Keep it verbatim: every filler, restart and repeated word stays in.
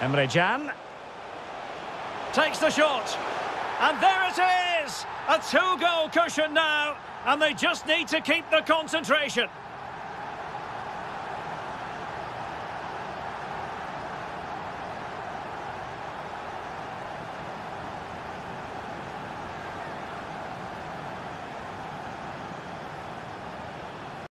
Emre Can takes the shot. And there it is! A two-goal cushion now, and they just need to keep the concentration.